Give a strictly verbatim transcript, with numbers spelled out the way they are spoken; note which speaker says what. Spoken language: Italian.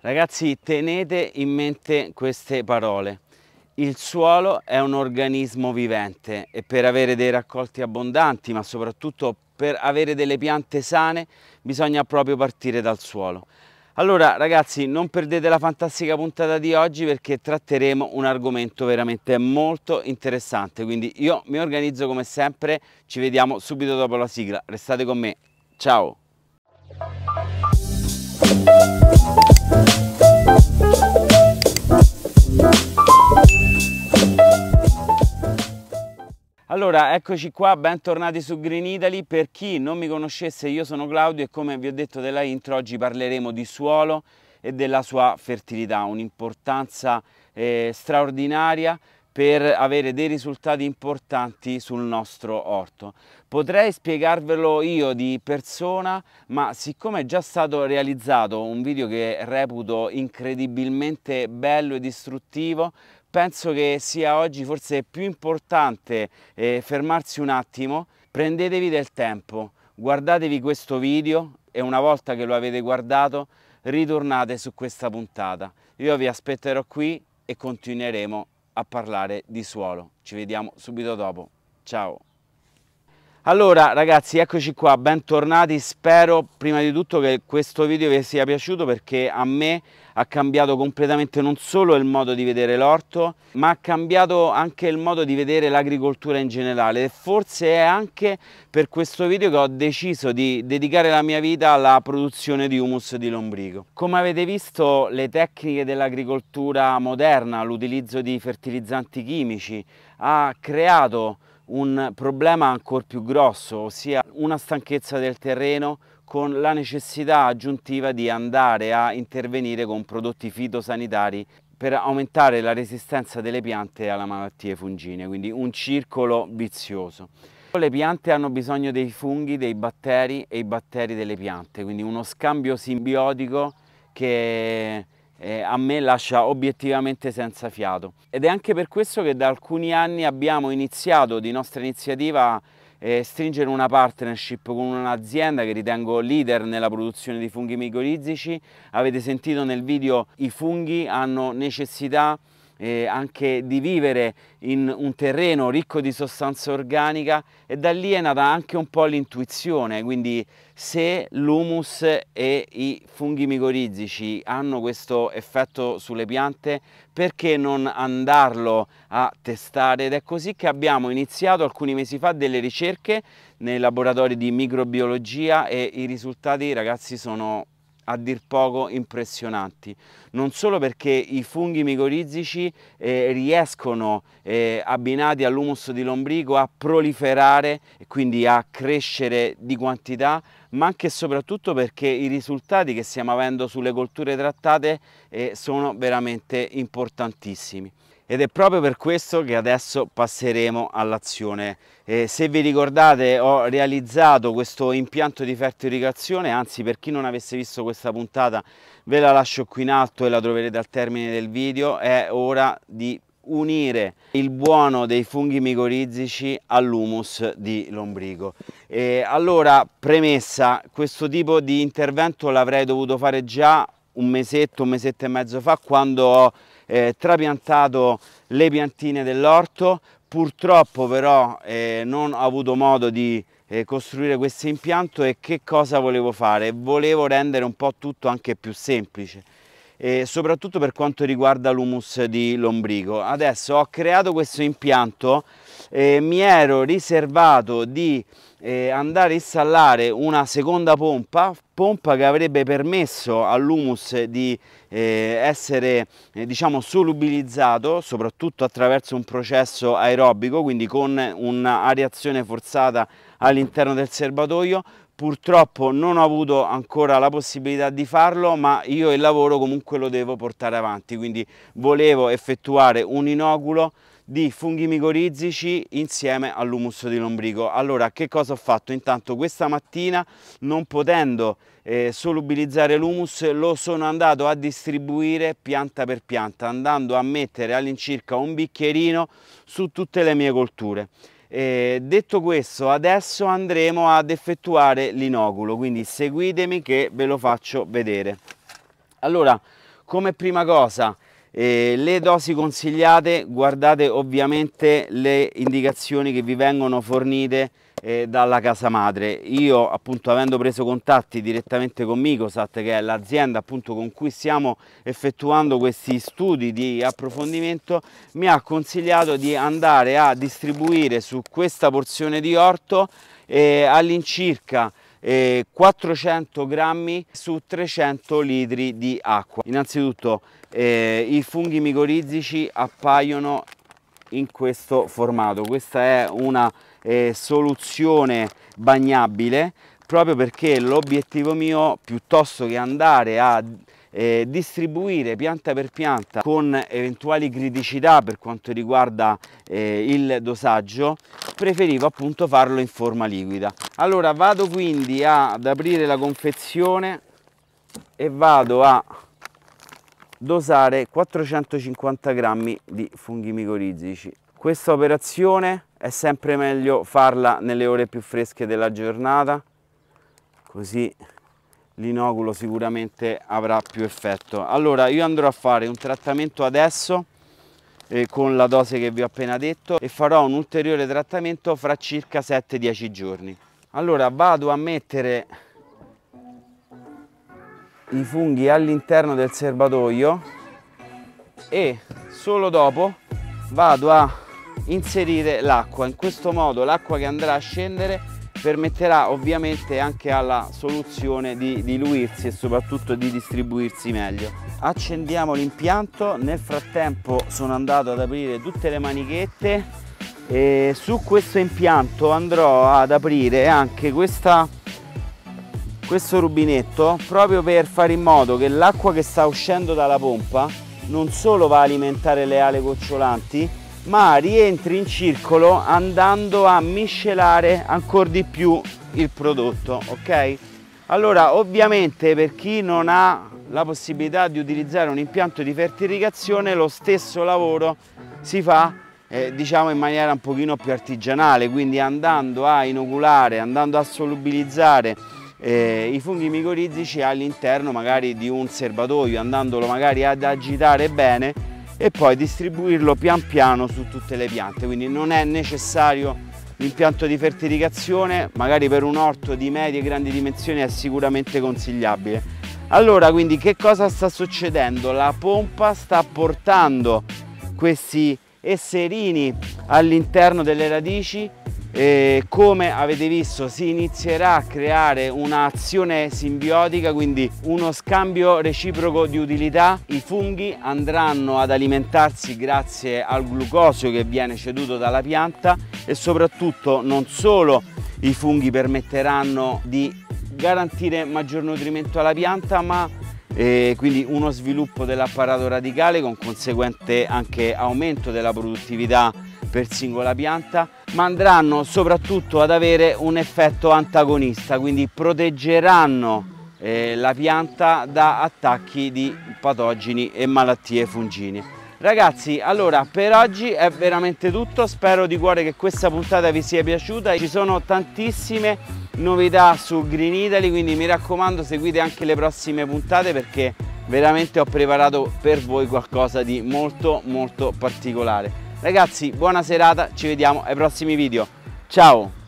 Speaker 1: Ragazzi, tenete in mente queste parole. Il suolo è un organismo vivente e per avere dei raccolti abbondanti, ma soprattutto per avere delle piante sane, bisogna proprio partire dal suolo. Allora ragazzi, non perdete la fantastica puntata di oggi perché tratteremo un argomento veramente molto interessante. Quindi io mi organizzo come sempre, ci vediamo subito dopo la sigla. Restate con me, ciao! Allora, eccoci qua, bentornati su Green Italy. Per chi non mi conoscesse, io sono Claudio e come vi ho detto nella intro, oggi parleremo di suolo e della sua fertilità, un'importanza eh, straordinaria per avere dei risultati importanti sul nostro orto. Potrei spiegarvelo io di persona, ma siccome è già stato realizzato un video che reputo incredibilmente bello ed istruttivo, penso che sia oggi forse più importante eh, fermarsi un attimo, prendetevi del tempo, guardatevi questo video e una volta che lo avete guardato ritornate su questa puntata. Io vi aspetterò qui e continueremo a parlare di suolo. Ci vediamo subito dopo. Ciao! Allora ragazzi, eccoci qua, bentornati. Spero prima di tutto che questo video vi sia piaciuto perché a me ha cambiato completamente non solo il modo di vedere l'orto, ma ha cambiato anche il modo di vedere l'agricoltura in generale e forse è anche per questo video che ho deciso di dedicare la mia vita alla produzione di humus di lombrico. Come avete visto, le tecniche dell'agricoltura moderna, l'utilizzo di fertilizzanti chimici ha creato un problema ancora più grosso, ossia una stanchezza del terreno con la necessità aggiuntiva di andare a intervenire con prodotti fitosanitari per aumentare la resistenza delle piante alle malattie fungine, quindi un circolo vizioso. Le piante hanno bisogno dei funghi, dei batteri e i batteri delle piante, quindi uno scambio simbiotico che Eh, a me lascia obiettivamente senza fiato. Ed è anche per questo che da alcuni anni abbiamo iniziato di nostra iniziativa a eh, stringere una partnership con un'azienda che ritengo leader nella produzione di funghi micorizzici. Avete sentito nel video, i funghi hanno necessità eh, anche di vivere in un terreno ricco di sostanza organica e da lì è nata anche un po' l'intuizione, quindi se l'humus e i funghi micorizzici hanno questo effetto sulle piante, perché non andarlo a testare? Ed è così che abbiamo iniziato alcuni mesi fa delle ricerche nei laboratori di microbiologia e i risultati, ragazzi, sono a dir poco impressionanti, non solo perché i funghi micorizzici eh, riescono eh, abbinati all'humus di lombrico a proliferare e quindi a crescere di quantità, ma anche e soprattutto perché i risultati che stiamo avendo sulle colture trattate eh, sono veramente importantissimi. Ed è proprio per questo che adesso passeremo all'azione. Eh, se vi ricordate, ho realizzato questo impianto di fertilizazione, anzi per chi non avesse visto questa puntata ve la lascio qui in alto e la troverete al termine del video. È ora di unire il buono dei funghi micorizzici all'humus di lombrico. E allora, premessa, questo tipo di intervento l'avrei dovuto fare già un mesetto, un mesetto e mezzo fa, quando ho eh, trapiantato le piantine dell'orto. Purtroppo però eh, non ho avuto modo di eh, costruire questo impianto. E che cosa volevo fare? Volevo rendere un po' tutto anche più semplice, e soprattutto per quanto riguarda l'humus di lombrico. Adesso ho creato questo impianto e mi ero riservato di eh, andare a installare una seconda pompa, pompa che avrebbe permesso all'humus di eh, essere eh, diciamo solubilizzato, soprattutto attraverso un processo aerobico, quindi con un'areazione forzata all'interno del serbatoio. Purtroppo non ho avuto ancora la possibilità di farlo, ma io il lavoro comunque lo devo portare avanti, quindi volevo effettuare un inoculo di funghi micorizzici insieme all'humus di lombrico. Allora, che cosa ho fatto? Intanto questa mattina, non potendo eh, solubilizzare l'humus, lo sono andato a distribuire pianta per pianta, andando a mettere all'incirca un bicchierino su tutte le mie colture. Eh, detto questo, adesso andremo ad effettuare l'inoculo, quindi seguitemi che ve lo faccio vedere. Allora, come prima cosa, eh, le dosi consigliate, guardate ovviamente le indicazioni che vi vengono fornite eh, dalla casa madre. Io appunto, avendo preso contatti direttamente con Micosat, che è l'azienda appunto con cui stiamo effettuando questi studi di approfondimento, mi ha consigliato di andare a distribuire su questa porzione di orto eh, all'incirca eh, quattrocento grammi su trecento litri di acqua. Innanzitutto eh, i funghi micorizzici appaiono in questo formato. Questa è una eh, soluzione bagnabile, proprio perché l'obiettivo mio, piuttosto che andare a eh, distribuire pianta per pianta con eventuali criticità per quanto riguarda eh, il dosaggio, preferivo appunto farlo in forma liquida. Allora vado quindi a, ad aprire la confezione e vado a dosare quattrocentocinquanta grammi di funghi micorizzici. Questa operazione è sempre meglio farla nelle ore più fresche della giornata, così l'inoculo sicuramente avrà più effetto. Allora io andrò a fare un trattamento adesso eh, con la dose che vi ho appena detto, e farò un ulteriore trattamento fra circa sette dieci giorni. Allora vado a mettere i funghi all'interno del serbatoio e solo dopo vado a inserire l'acqua. In questo modo l'acqua che andrà a scendere permetterà ovviamente anche alla soluzione di diluirsi e soprattutto di distribuirsi meglio. Accendiamo l'impianto. Nel frattempo sono andato ad aprire tutte le manichette e su questo impianto andrò ad aprire anche questa questo rubinetto, proprio per fare in modo che l'acqua che sta uscendo dalla pompa non solo va a alimentare le ale gocciolanti, ma rientri in circolo andando a miscelare ancora di più il prodotto, ok? Allora ovviamente per chi non ha la possibilità di utilizzare un impianto di fertilizazione, lo stesso lavoro si fa eh, diciamo in maniera un pochino più artigianale, quindi andando a inoculare, andando a solubilizzare Eh, i funghi micorizzici all'interno magari di un serbatoio, andandolo magari ad agitare bene e poi distribuirlo pian piano su tutte le piante. Quindi non è necessario l'impianto di fertilizazione, magari per un orto di medie e grandi dimensioni è sicuramente consigliabile. Allora quindi che cosa sta succedendo? La pompa sta portando questi esserini all'interno delle radici. E come avete visto si inizierà a creare un'azione simbiotica, quindi uno scambio reciproco di utilità. I funghi andranno ad alimentarsi grazie al glucosio che viene ceduto dalla pianta e soprattutto non solo i funghi permetteranno di garantire maggior nutrimento alla pianta, ma eh, quindi uno sviluppo dell'apparato radicale con conseguente anche aumento della produttività per singola pianta, ma andranno soprattutto ad avere un effetto antagonista, quindi proteggeranno eh, la pianta da attacchi di patogeni e malattie fungine. Ragazzi, allora per oggi è veramente tutto, spero di cuore che questa puntata vi sia piaciuta. Ci sono tantissime novità su Green Italy, quindi mi raccomando seguite anche le prossime puntate, perché veramente ho preparato per voi qualcosa di molto molto particolare. Ragazzi, buona serata, ci vediamo ai prossimi video. Ciao!